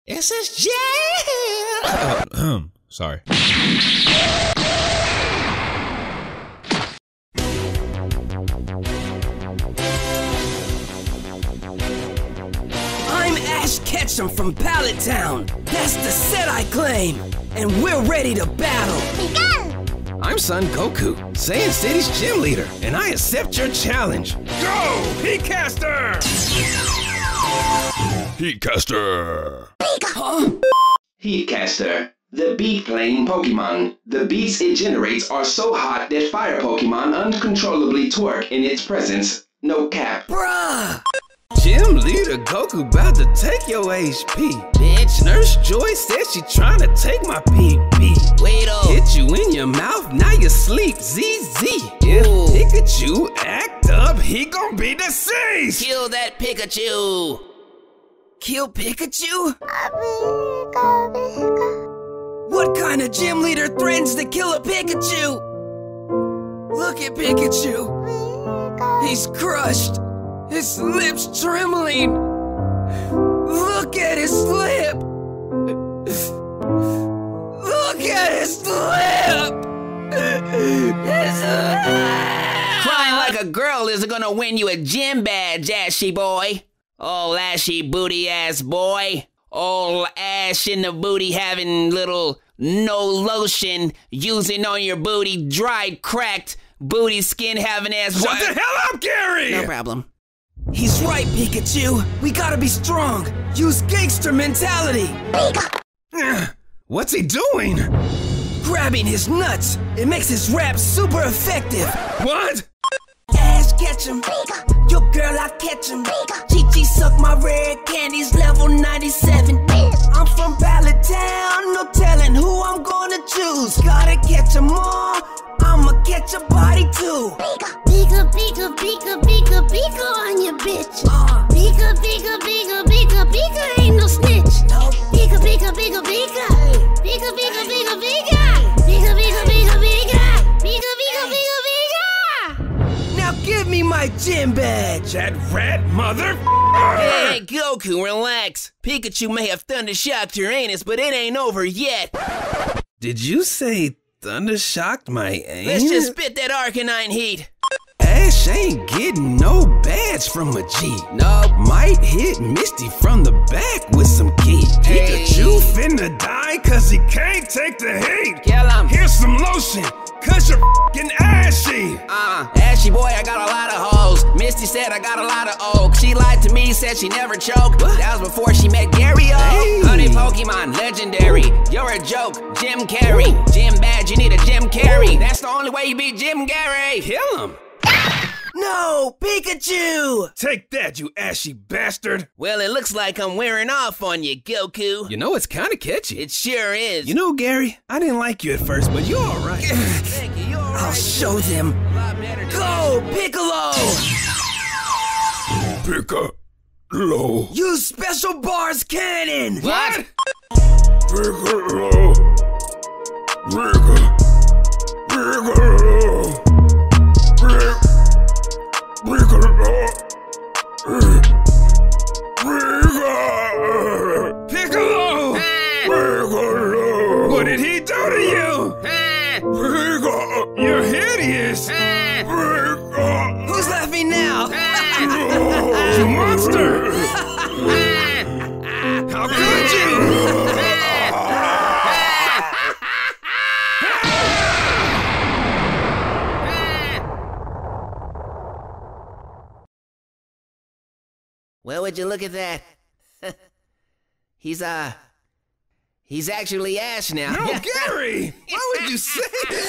SSJ! Sorry. I'm Ash Ketchum from Pallet Town. That's the set I claim. And we're ready to battle. I'm Son Goku, Saiyan City's gym leader, and I accept your challenge. Go! Heatcaster! Heatcaster! Huh? Heatcaster, the beat playing Pokemon. The beats it generates are so hot that fire Pokemon uncontrollably twerk in its presence. No cap. Bruh! Gym leader Goku about to take your HP. Bitch, Nurse Joy said she tryna take my PP. Wait up. Hit you in your mouth, now you sleep. ZZ. If Pikachu act up, he gon' be deceased. Kill that Pikachu. Kill Pikachu? What kind of gym leader threatens to kill a Pikachu? Look at Pikachu. He's crushed. His lips trembling. Look at his lip. Look at his lip. Crying like a girl isn't gonna win you a gym badge, Ashy boy. Oh, ashy booty ass boy. All ash in the booty having little no lotion using on your booty, dried, cracked, booty skin having ass. Shut the hell up, Gary! No problem. He's right, Pikachu. We gotta be strong. Use gangster mentality. What's he doing? Grabbing his nuts. It makes his rap super effective. What? Ash Ketchum. Your girl, I catch him. Chi-Chi suck my red candies, level 97. I'm from Pallet Town, no telling who I'm gonna choose. Gotta catch 'em all, I'ma catch a body too. Pika, pika, pika, pika, pika on your bitch. Pika, pika, pika, pika, pika, ain't no snitch. No. Pika, pika, pika, pika. Pika, pika, pika, pika. Pika, pika, pika, pika. Pika, pika, pika, pika. Now give me my gym badge. That rat mother. Hey, Goku, relax. Pikachu may have thunder-shocked your anus, but it ain't over yet. Did you say thunder-shocked my anus? Let's just spit that Arcanine heat. Ash ain't getting no badge from a G. Nope. Might hit Misty from the back with some key. Hey. Pikachu finna die cause he can't take the heat. Kill him. Here's some lotion, cause you're f***ing ashy. Ashy boy, I got a lot of hoes. Misty said I got a lot of oak. She lied to me, said she never choked. What? That was before she met Gary-O. Hey. Honey Pokemon, legendary. You're a joke, Jim Carrey. Jim badge, you need a Jim Carrey. That's the only way you beat Jim Gary. Kill him. No, Pikachu! Take that, you ashy bastard. Well, it looks like I'm wearing off on you, Goku. You know, it's kinda catchy. It sure is. You know, Gary, I didn't like you at first, but you're alright. Thank you, you're all I'll right. Oh, show them. Go, Piccolo! Piccolo. Use special bars cannon! What? Piccolo. Piccolo. Piccolo! What did he do to you? Piccolo, you're hideous! Who's laughing now? You monster! How could you? Well, would you look at that? He's actually Ash now. No, Gary! Why would you say that?